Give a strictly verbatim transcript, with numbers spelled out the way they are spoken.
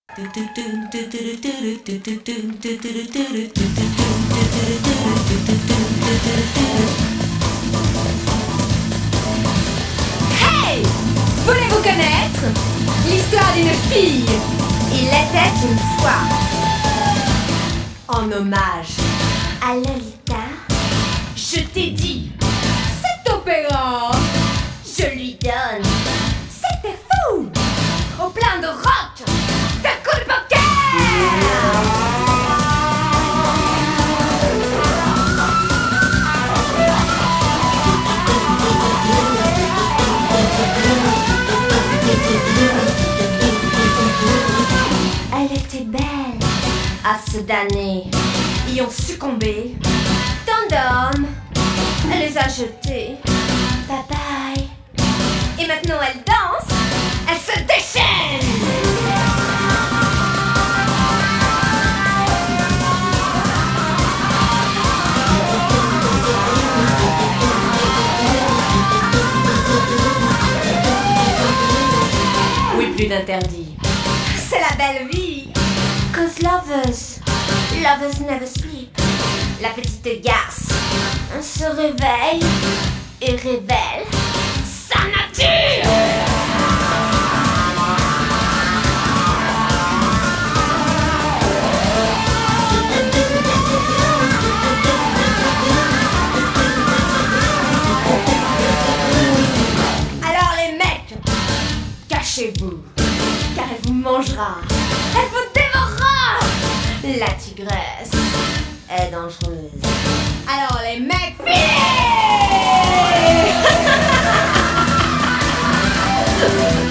Hey! Voulez-vous connaître l'histoire d'une fille? Il était une fois, En hommage, à Lolita, je t'ai dit, cet opéra, je lui donne. c'était fou! Au plein de rock, de coups de poker! Elle était belle, à se damner. Y ont succombé, Tant d'hommes, elle les a jetés. bye bye. Et maintenant elle danse, elle se déchaîne! Oui, plus d'interdit. C'est la belle vie. Cause lovers, lovers never sleep. La petite garce On se réveille et révèle sa nature. Alors les mecs, cachez-vous, car elle vous mangera, elle vous dévorera. La tigresse est dangereuse. Alors les mecs, filez!